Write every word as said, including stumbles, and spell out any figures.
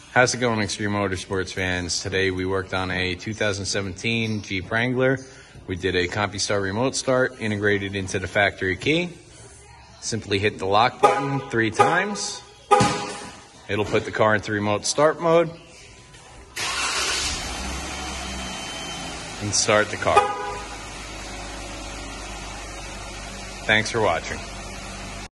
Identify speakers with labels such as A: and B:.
A: How's it going, Extreme Motorsports fans? Today we worked on a two thousand seventeen Jeep Wrangler. We did a CompuStart remote start integrated into the factory key. Simply hit the lock button three times. It'll put the car into remote start mode and start the car. Thanks for watching.